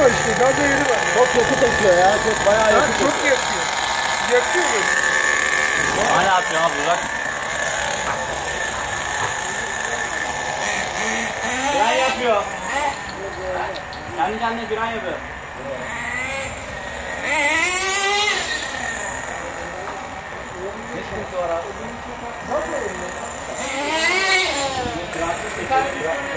var işte. Gaz yeri var. Çok yakıt yakıyor ya. Çok bayağı yakıt yakıyor. Çok yakıyor. Yakıyor mu? Hala atıyor abi bak. Fren yapıyor. Kendi kendine fren yapıyor. Ne sıkıntı var abi?